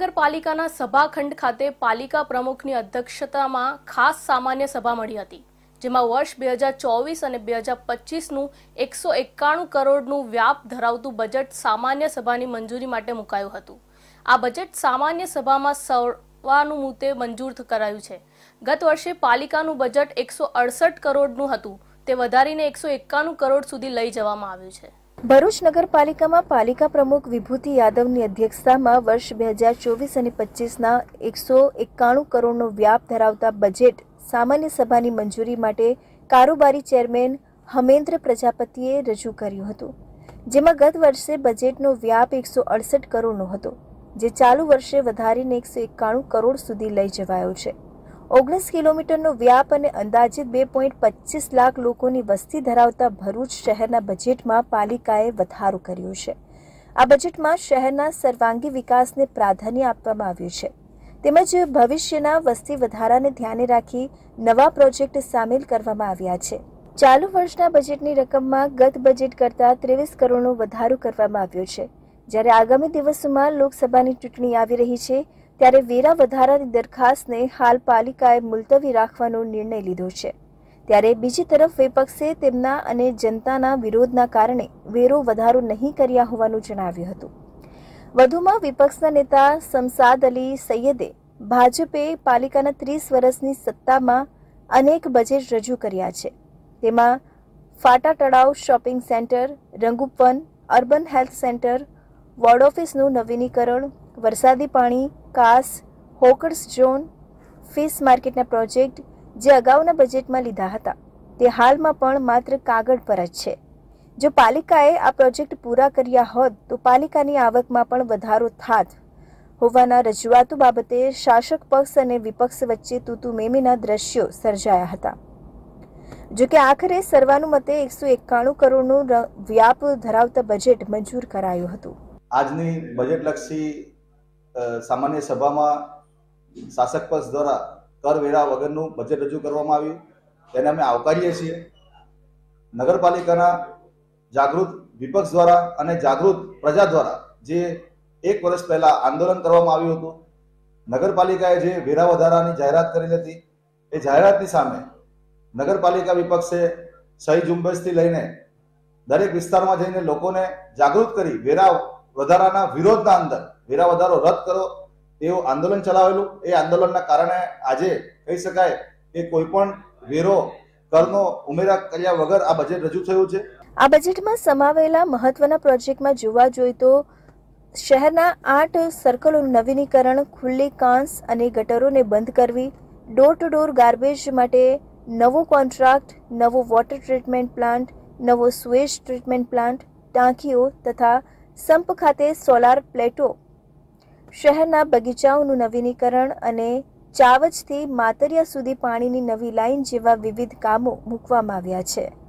નગરપાલિકાના સભાખંડ ખાતે પાલિકા પ્રમુખની અધ્યક્ષતામાં ખાસ સામાન્ય સભા મળી હતી, જેમાં વર્ષ 2024 અને 2025નું 191 કરોડનું વ્યાપ ધરાવતું બજેટ સામાન્ય સભાની મંજૂરી માટે મુકાયું હતું। આ બજેટ સામાન્ય સભામાં સર્વાનુમતે મંજૂર કરાયું છે। ગત વર્ષે પાલિકાનું બજેટ 168 કરોડનું હતું, તે વધારીને 191 કરોડ સુધી લઈ જવામાં આવ્યું છે। ભરૂચ નગરપાલિકામાં પાલિકા પ્રમુખ વિભૂતિ યાદવની અધ્યક્ષતામાં વર્ષ 2024 અને 25ના 191 કરોડનો વ્યાપ ધરાવતા બજેટ સામાન્ય સભાની મંજૂરી માટે કારોબારી ચેરમેન હમેન્દ્ર પ્રજાપતિએ રજૂ કર્યું હતું, જેમાં ગત વર્ષે બજેટનો વ્યાપ 168 કરોડનો હતો, જે ચાલુ વર્ષે વધારીને 191 કરોડ સુધી લઈ જવાયો છે। 19 કિલોમીટરનો વ્યાપ અને અંદાજિત 2.25 લાખ લોકોની વસ્તી ધરાવતા ભરૂચ શહેરના બજેટમાં પાલિકાએ વધારો કર્યો છે। આ બજેટમાં શહેરના સર્વાંગી વિકાસને પ્રાધાન્ય આપવામાં આવ્યું છે, તેમજ ભવિષ્યના વસ્તી વધારાને ધ્યાને રાખી નવા પ્રોજેક્ટ સામેલ કરવામાં આવ્યા છે। ચાલુ વર્ષના બજેટની રકમમાં ગત બજેટ કરતાં 23 કરોડનો વધારો કરવામાં આવ્યો છે। જ્યારે આગામી દિવસોમાં લોકસભાની ચૂંટણી આવી રહી છે, ત્યારે વેરા વધારાની દરખાસ્તને હાલ પાલિકાએ મુલતવી રાખવાનો નિર્ણય લીધો છે। ત્યારે બીજી તરફ વિપક્ષે તેમના અને જનતાના વિરોધના કારણે વેરો વધારો નહીં કર્યા હોવાનું જણાવ્યું હતું। વધુમાં વિપક્ષના નેતા શમસાદ અલી સૈયદે ભાજપે પાલિકાના 30 વર્ષની સત્તામાં અનેક બજેટ રજૂ કર્યા છે, તેમાં ફાટા તળાવ શોપિંગ સેન્ટર, રંગુપવન, અર્બન હેલ્થ સેન્ટર, વોર્ડ ઓફિસનું નવીનીકરણ, વરસાદી પાણી, કાસ, હોકર્સ ઝોન, ફિશ માર્કેટના પ્રોજેક્ટ જે અગાઉના બજેટમાં લીધા હતા, તે હાલમાં પણ માત્ર કાગળ પર જ છે। જો પાલિકાએ આ પ્રોજેક્ટ પૂરા કર્યા હોત તો પાલિકાની આવકમાં પણ વધારો થાત હોવાના રજૂઆતો બાબતે શાસક પક્ષ અને વિપક્ષ વચ્ચે તૂતુ મેમીના દ્રશ્યો સર્જાયા હતા। જો કે આખરે સર્વાનુમતે 191 કરોડનું વ્યાપ ધરાવતા બજેટ મંજૂર કરાયું હતું। આજની બજેટલક્ષી સામાન્ય સભામાં શાસક પક્ષ દ્વારા કરવેરા વગરનું બજેટ રજૂ કરવામાં આવ્યું, તેને અમે આવકારીએ છીએ। નગરપાલિકાના જાગૃત વિપક્ષ દ્વારા અને જાગૃત પ્રજા દ્વારા જે 1 વર્ષ પહેલા આંદોલન કરવામાં આવ્યું હતું, નગરપાલિકાએ જે વેરા વધારાની જાહેરાત કરેલી હતી, એ જાહેરાતની સામે નગરપાલિકા વિપક્ષે સહી ઝુંબેશથી લઈને દરેક વિસ્તારમાં જઈને લોકોને જાગૃત કરી વેરા વધારાના વિરોધના અંદર વેરા વધારો રદ કરો એવું આંદોલન ચલાવેલું। એ આંદોલનના કારણે આજે કહી શકાય કે કોઈ પણ વેરો કરનો ઉમેરા કર્યા વગર આ બજેટ રજૂ થયું છે। આ બજેટમાં સમાવેલા મહત્વના પ્રોજેક્ટમાં જોવા જોઈએ તો શહેરના 8 સર્કલોનું નવીનીકરણ, ખુલ્લી કાંસ અને ગટરોને બંધ કરવી, ડોર ટુ ડોર ગાર્બેજ માટે નવો કોન્ટ્રાક્ટ, નવો વોટર ટ્રીટમેન્ટ પ્લાન્ટ, નવો સુએજ ટ્રીટમેન્ટ પ્લાન્ટ, ટાંકીઓ તથા સંપ ખાતે સોલાર પ્લેટો, શહેરના બગીચાઓનું નવીનીકરણ અને ચાવજથી માતરિયા સુધી પાણીની નવી લાઇન જેવા વિવિધ કામો મૂકવામાં આવ્યા છે।